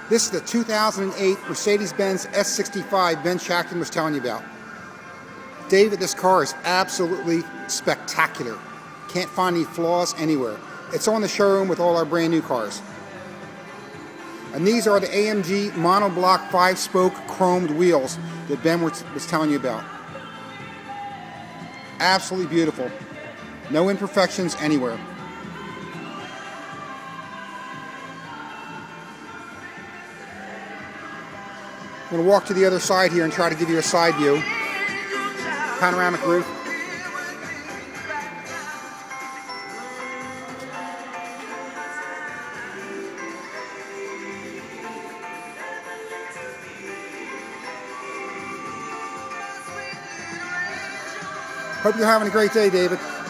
This is the 2008 Mercedes-Benz S65 Ben Shackton was telling you about. David, this car is absolutely spectacular. Can't find any flaws anywhere. It's on the showroom with all our brand new cars. And these are the AMG monoblock 5-spoke chromed wheels that Ben was telling you about. Absolutely beautiful. No imperfections anywhere. I'm going to walk to the other side here and try to give you a side view. Panoramic roof. Hope you're having a great day, David.